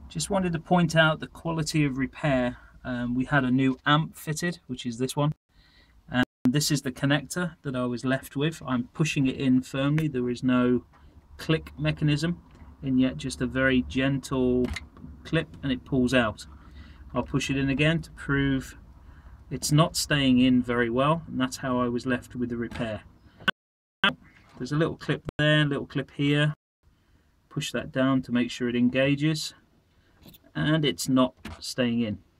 Just wanted to point out the quality of repair. We had a new amp fitted, which is this one. And this is the connector that I was left with. I'm pushing it in firmly. There is no click mechanism, and yet just a very gentle clip and it pulls out. I'll push it in again to prove it's not staying in very well, and that's how I was left with the repair. There's a little clip there, a little clip here. Push that down to make sure it engages, and it's not staying in.